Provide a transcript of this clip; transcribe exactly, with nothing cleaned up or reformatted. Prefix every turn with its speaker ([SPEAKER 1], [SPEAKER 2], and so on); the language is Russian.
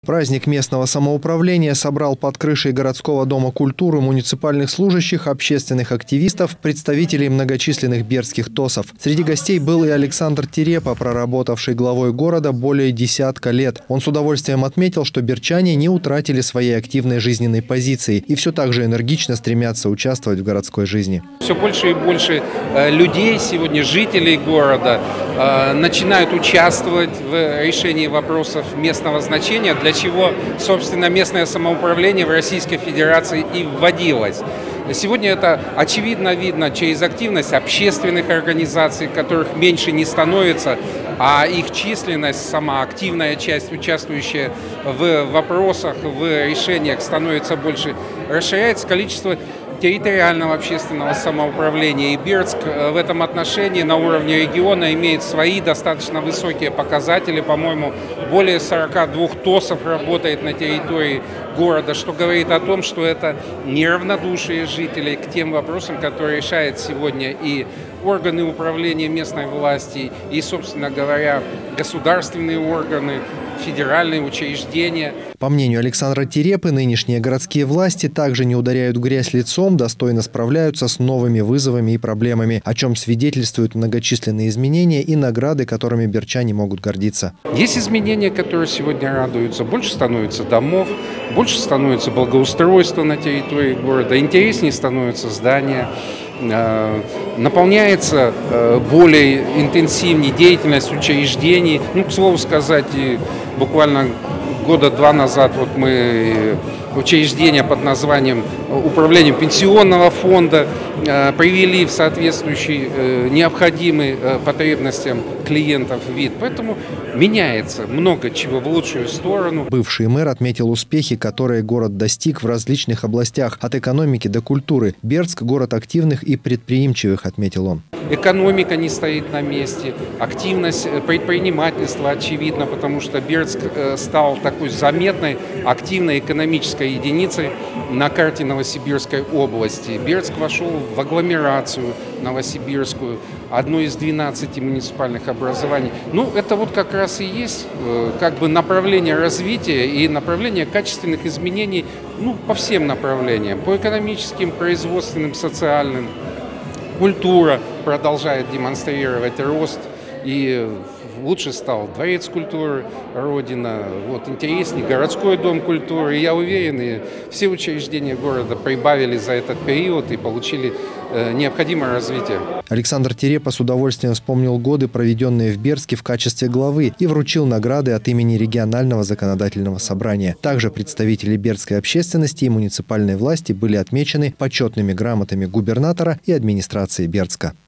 [SPEAKER 1] Праздник местного самоуправления собрал под крышей городского дома культуры муниципальных служащих, общественных активистов, представителей многочисленных бердских ТОСов. Среди гостей был и Александр Терепа, проработавший главой города более десятка лет. Он с удовольствием отметил, что бердчане не утратили своей активной жизненной позиции и все так же энергично стремятся участвовать в городской жизни.
[SPEAKER 2] Все больше и больше людей сегодня, жителей города, начинают участвовать в решении вопросов местного значения, для чего, собственно, местное самоуправление в Российской Федерации и вводилось. Сегодня это очевидно видно через активность общественных организаций, которых меньше не становится, а их численность, сама активная часть, участвующая в вопросах, в решениях, становится больше. Расширяется количество территориального общественного самоуправления. И Бердск в этом отношении на уровне региона имеет свои достаточно высокие показатели. По-моему, более сорока двух ТОСов работает на территории города, что говорит о том, что это неравнодушие жителей к тем вопросам, которые решают сегодня и органы управления местной власти, и, собственно говоря, государственные органы, федеральные учреждения.
[SPEAKER 1] По мнению Александра Терепы, нынешние городские власти также не ударяют грязь лицом, достойно справляются с новыми вызовами и проблемами, о чем свидетельствуют многочисленные изменения и награды, которыми бердчане могут гордиться.
[SPEAKER 2] Есть изменения, которые сегодня радуются. Больше становится домов, больше становится благоустройства на территории города, интереснее становятся здания. Наполняется более интенсивнее деятельность учреждений. Ну, к слову сказать, буквально года два назад вот мы учреждение под названием Управление пенсионного фонда привели в соответствующий необходимый потребностям клиентов вид. Поэтому меняется много чего в лучшую сторону.
[SPEAKER 1] Бывший мэр отметил успехи, которые город достиг в различных областях, от экономики до культуры. Бердск – город активных и предприимчивых, отметил он.
[SPEAKER 2] Экономика не стоит на месте, активность предпринимательства очевидна, потому что Бердск стал такой заметной, активной экономической единицей на карте Новосибирской области. Бердск вошел в агломерацию новосибирскую, одно из двенадцати муниципальных образований. Ну, это вот как раз и есть как бы направление развития и направление качественных изменений, ну, по всем направлениям, по экономическим, производственным, социальным. Культура продолжает демонстрировать рост, и лучше стал Дворец культуры Родина, вот интереснее городской дом культуры. И я уверен, и все учреждения города прибавили за этот период и получили э, необходимое развитие.
[SPEAKER 1] Александр Терепа с удовольствием вспомнил годы, проведенные в Бердске в качестве главы, и вручил награды от имени регионального законодательного собрания. Также представители бердской общественности и муниципальной власти были отмечены почетными грамотами губернатора и администрации Бердска.